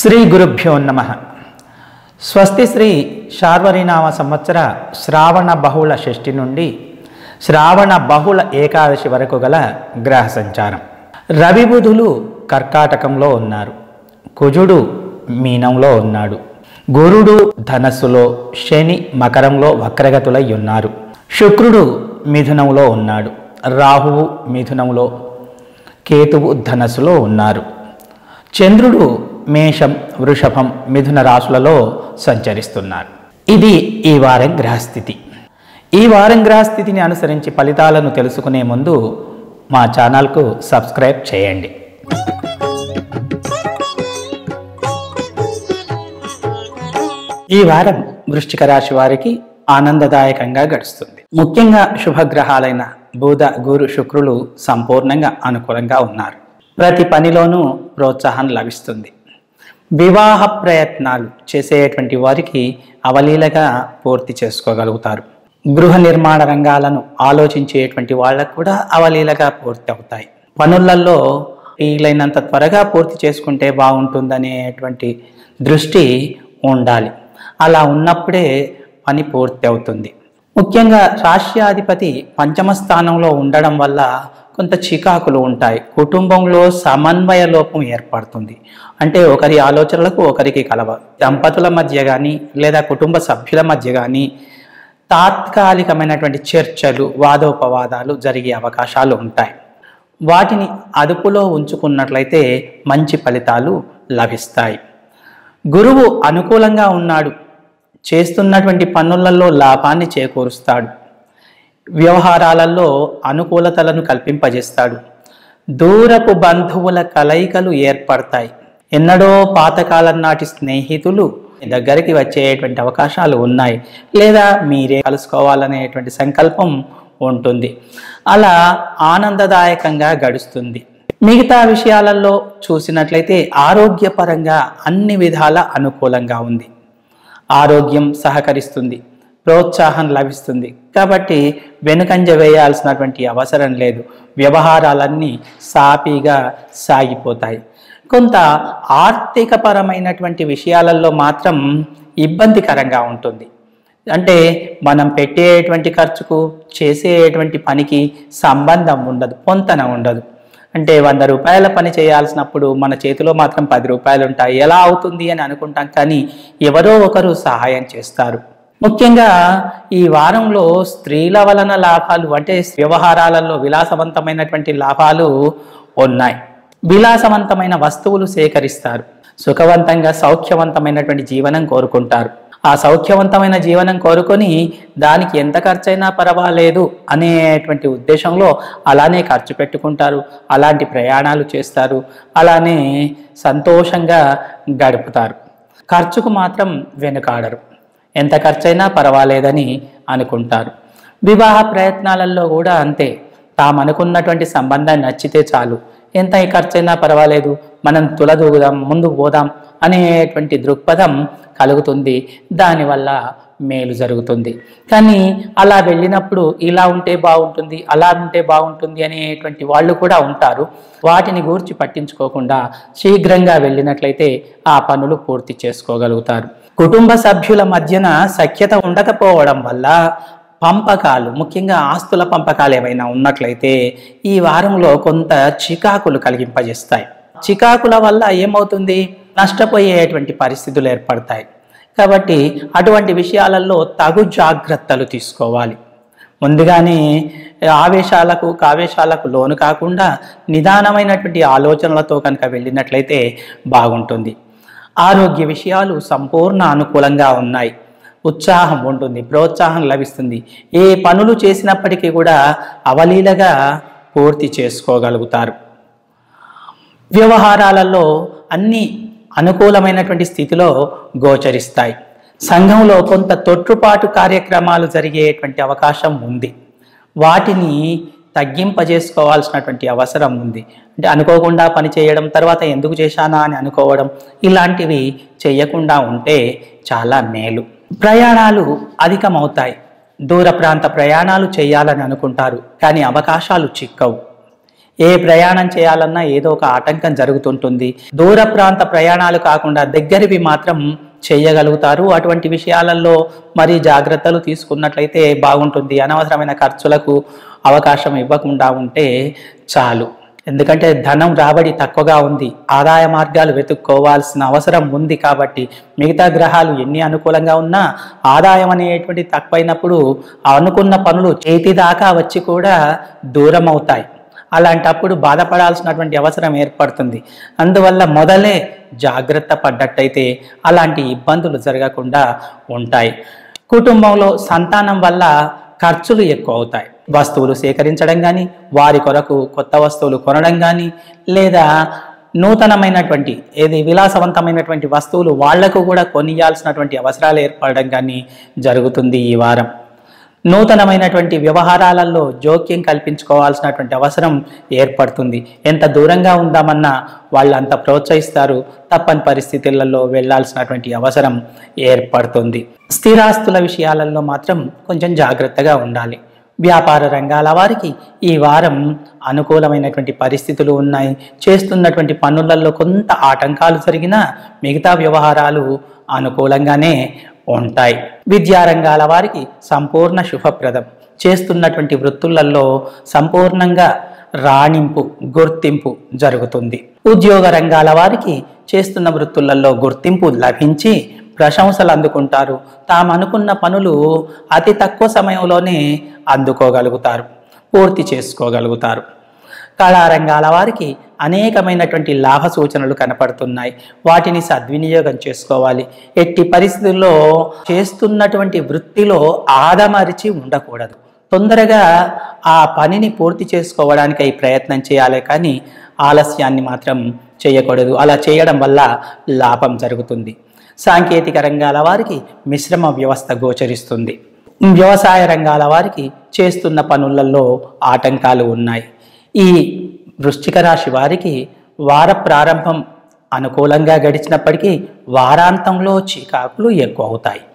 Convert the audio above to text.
శ్రీ గురుభ్యో నమః. స్వస్తి శ్రీ శార్వరీనామ సంవత్సర శ్రావణ బహుళ షష్ఠి నుండి శ్రావణ బహుళ ఏకాదశి వరకు గల గ్రహ సంచారం. రవి బుధులు కర్కాటకంలో ఉన్నారు, కుజుడు మీనంలో ఉన్నాడు, గురుడు ధనస్సులో, శని మకరంలో వక్రగతులై ఉన్నారు, శుక్రుడు మిథునంలో ఉన్నాడు, రాహువు మిథునంలో, కేతువు ధనస్సులో ఉన్నారు, చంద్రుడు మేషం, వృషభం, మిథున రాశులలో సంచరిస్తున్నారు. ఇది ఈ వారం గ్రహస్థితి. ఈ వారం గ్రహస్థితిని అనుసరించి ఫలితాలను తెలుసుకునే ముందు మా ఛానల్కు సబ్స్క్రైబ్ చేయండి. ఈ వారం వృశ్చిక రాశి వారికి ఆనందదాయకంగా గడుస్తుంది. ముఖ్యంగా శుభగ్రహాలైన బుధ, గురు, శుక్రులు సంపూర్ణంగా అనుకూలంగా ఉన్నారు. ప్రతి పనిలోనూ ప్రోత్సాహం లభిస్తుంది. వివాహ ప్రయత్నాలు చేసేటువంటి వారికి అవలీలగా పూర్తి చేసుకోగలుగుతారు. గృహ నిర్మాణ రంగాలను ఆలోచించేటువంటి వాళ్ళకు కూడా అవలీలగా పూర్తి అవుతాయి. పనులలో వీలైనంత త్వరగా పూర్తి చేసుకుంటే బాగుంటుందనేటువంటి దృష్టి ఉండాలి. అలా ఉన్నప్పుడే పని పూర్తి అవుతుంది. ముఖ్యంగా రాష్ట్రాధిపతి పంచమ స్థానంలో ఉండడం వల్ల కొంత చికాకులు ఉంటాయి. కుటుంబంలో సమన్వయ లోపం ఏర్పడుతుంది. అంటే ఒకరి ఆలోచనలకు ఒకరికి కలవ, దంపతుల మధ్య కానీ లేదా కుటుంబ సభ్యుల మధ్య కానీ తాత్కాలికమైనటువంటి చర్చలు, వాదోపవాదాలు జరిగే అవకాశాలు ఉంటాయి. వాటిని అదుపులో ఉంచుకున్నట్లయితే మంచి ఫలితాలు లభిస్తాయి. గురువు అనుకూలంగా ఉన్నాడు, చేస్తున్నటువంటి పనులలో లాభాన్ని చేకూరుస్తాడు, వ్యవహారాలలో అనుకూలతలను కల్పింపజేస్తాడు, దూరపు బంధువుల కలయికలు ఏర్పడతాయి, ఎన్నడో పాతకాలం నాటి స్నేహితులు దగ్గరికి వచ్చేటువంటి అవకాశాలు ఉన్నాయి, లేదా మీరే కలుసుకోవాలనేటువంటి సంకల్పం ఉంటుంది. అలా ఆనందదాయకంగా గడుస్తుంది. మిగతా విషయాలలో చూసినట్లయితే ఆరోగ్యపరంగా అన్ని విధాల అనుకూలంగా ఉంది. ఆరోగ్యం సహకరిస్తుంది, ప్రోత్సాహం లభిస్తుంది. కాబట్టి వెనుకంజ వేయాల్సినటువంటి అవసరం లేదు. వ్యవహారాలన్నీ సాఫీగా సాగిపోతాయి. కొంత ఆర్థికపరమైనటువంటి విషయాలలో మాత్రం ఇబ్బందికరంగా ఉంటుంది. అంటే మనం పెట్టేటువంటి ఖర్చుకు చేసేటువంటి పనికి సంబంధం ఉండదు, పొంతన ఉండదు. అంటే 100 రూపాయల పని చేయాల్సినప్పుడు మన చేతిలో మాత్రం 10 రూపాయలు ఉంటాయి. ఎలా అవుతుంది అని అనుకుంటాం, కానీ ఎవరో ఒకరు సహాయం చేస్తారు. ముఖ్యంగా ఈ వారంలో స్త్రీల వలన లాభాలు, అంటే వ్యవహారాలలో విలాసవంతమైనటువంటి లాభాలు ఉన్నాయి. విలాసవంతమైన వస్తువులు సేకరిస్తారు. సుఖవంతంగా సౌఖ్యవంతమైనటువంటి జీవనం కోరుకుంటారు. ఆ సౌఖ్యవంతమైన జీవనం కోరుకొని దానికి ఎంత ఖర్చైనా పర్వాలేదు అనేటువంటి ఉద్దేశంలో అలానే ఖర్చు పెట్టుకుంటారు. అలాంటి ప్రయాణాలు చేస్తారు. అలానే సంతోషంగా గడుపుతారు. ఖర్చుకు మాత్రం వెనుకాడరు. ఎంత ఖర్చైనా పర్వాలేదని అనుకుంటారు. వివాహ ప్రయత్నాలలో కూడా అంతే. తాము అనుకున్నటువంటి సంబంధం నచ్చితే చాలు, ఎంత ఖర్చైనా పర్వాలేదు, మనం తులదూగుదాం, ముందుకు పోదాం అనేటువంటి దృక్పథం కలుగుతుంది. దానివల్ల మేలు జరుగుతుంది. కానీ అలా వెళ్ళినప్పుడు ఇలా ఉంటే బాగుంటుంది, అలా ఉంటే బాగుంటుంది అనేటువంటి వాళ్ళు కూడా ఉంటారు. వాటిని గూర్చి పట్టించుకోకుండా శీఘ్రంగా వెళ్ళినట్లయితే ఆ పనులు పూర్తి చేసుకోగలుగుతారు. కుటుంబ సభ్యుల మధ్యన సఖ్యత ఉండకపోవడం వల్ల పంపకాలు, ముఖ్యంగా ఆస్తుల పంపకాలు ఏమైనా ఉన్నట్లయితే ఈ వారంలో కొంత చికాకులు కలిగింపజేస్తాయి. చికాకుల వల్ల ఏమవుతుంది, నష్టపోయేటువంటి పరిస్థితులు ఏర్పడతాయి. కాబట్టి అటువంటి విషయాలలో తగు జాగ్రత్తలు తీసుకోవాలి. ముందుగానే కావేశాలకు లోను కాకుండా నిదానమైనటువంటి ఆలోచనలతో కనుక వెళ్ళినట్లయితే బాగుంటుంది. ఆరోగ్య విషయాలు సంపూర్ణ అనుకూలంగా ఉన్నాయి. ఉత్సాహం ఉంటుంది, ప్రోత్సాహం లభిస్తుంది. ఏ పనులు చేసినప్పటికీ కూడా అవలీలగా పూర్తి చేసుకోగలుగుతారు. వ్యవహారాలలో అన్ని అనుకూలమైనటువంటి స్థితిలో గోచరిస్తాయి. సంఘంలో కొంత తొట్టుపాటు కార్యక్రమాలు జరిగేటువంటి అవకాశం ఉంది. వాటిని తగ్గింపజేసుకోవాల్సినటువంటి అవసరం ఉంది. అంటే అనుకోకుండా పని చేయడం, తర్వాత ఎందుకు చేశానా అని అనుకోవడం, ఇలాంటివి చేయకుండా ఉంటే చాలా మేలు. ప్రయాణాలు అధికమవుతాయి. దూర ప్రాంత ప్రయాణాలు చేయాలని అనుకుంటారు, కానీ అవకాశాలు చిక్కవు. ఏ ప్రయాణం చేయాలన్నా ఏదో ఒక ఆటంకం జరుగుతుంటుంది. దూర ప్రాంత ప్రయాణాలు కాకుండా దగ్గరివి మాత్రం చేయగలుగుతారు. అటువంటి విషయాలలో మరి జాగ్రత్తలు తీసుకున్నట్లయితే బాగుంటుంది. అనవసరమైన ఖర్చులకు అవకాశం ఇవ్వకుండా ఉంటే చాలు. ఎందుకంటే ధనం రాబడి తక్కువగా ఉంది, ఆదాయ మార్గాలు వెతుక్కోవాల్సిన అవసరం ఉంది. కాబట్టి మిగతా గ్రహాలు ఎన్ని అనుకూలంగా ఉన్నా ఆదాయం అనేటువంటి తక్కువైనప్పుడు అనుకున్న పనులు చేతి దాకా వచ్చి కూడా దూరం అవుతాయి. అలాంటప్పుడు బాధపడాల్సినటువంటి అవసరం ఏర్పడుతుంది. అందువల్ల మొదలే జాగ్రత్త పడ్డట్టయితే అలాంటి ఇబ్బందులు జరగకుండా ఉంటాయి. కుటుంబంలో సంతానం వల్ల ఖర్చులు ఎక్కువ అవుతాయి. వస్తువులు సేకరించడం కానీ, వారి కొరకు కొత్త వస్తువులు కొనడం కానీ, లేదా నూతనమైనటువంటి విలాసవంతమైనటువంటి వస్తువులు వాళ్లకు కూడా కొనియాల్సినటువంటి అవసరాలు ఏర్పడడం కానీ జరుగుతుంది. ఈ వారం నూతనమైనటువంటి వ్యవహారాలలో జోక్యం కల్పించుకోవాల్సినటువంటి అవసరం ఏర్పడుతుంది. ఎంత దూరంగా ఉందామన్నా వాళ్ళు అంత ప్రోత్సహిస్తారు. తప్పని పరిస్థితులలో వెళ్లాల్సినటువంటి అవసరం ఏర్పడుతుంది. స్థిరాస్తుల విషయాలలో మాత్రం కొంచెం జాగ్రత్తగా ఉండాలి. వ్యాపార రంగాల వారికి ఈ వారం అనుకూలమైనటువంటి పరిస్థితులు ఉన్నాయి. చేస్తున్నటువంటి పనులలో కొంత ఆటంకాలు జరిగినా మిగతా వ్యవహారాలు అనుకూలంగానే ఉంటాయి. విద్యారంగాల వారికి సంపూర్ణ శుభప్రదం. చేస్తున్నటువంటి వృత్తులలో సంపూర్ణంగా రాణింపు, గుర్తింపు జరుగుతుంది. ఉద్యోగ రంగాల వారికి చేస్తున్న వృత్తులలో గుర్తింపు లభించి ప్రశంసలు అందుకుంటారు. తాము అనుకున్న పనులు అతి తక్కువ సమయంలోనే అందుకోగలుగుతారు, పూర్తి చేసుకోగలుగుతారు. కళారంగాల వారికి అనేకమైనటువంటి లాభ సూచనలు కనపడుతున్నాయి. వాటిని సద్వినియోగం చేసుకోవాలి. ఎట్టి పరిస్థితుల్లో చేస్తున్నటువంటి వృత్తిలో ఆదమరిచి ఉండకూడదు. తొందరగా ఆ పనిని పూర్తి చేసుకోవడానికి ప్రయత్నం చేయాలి, కానీ ఆలస్యాన్ని మాత్రం చేయకూడదు. అలా చేయడం వల్ల లాభం జరుగుతుంది. సాంకేతిక రంగాల వారికి మిశ్రమ వ్యవస్థ గోచరిస్తుంది. వ్యవసాయ రంగాల వారికి చేస్తున్న పనులలో ఆటంకాలు ఉన్నాయి. ఈ వృశ్చిక రాశి వారికి వార ప్రారంభం అనుకూలంగా గడిచినప్పటికీ వారాంతంలో చికాకులు ఎక్కువ అవుతాయి.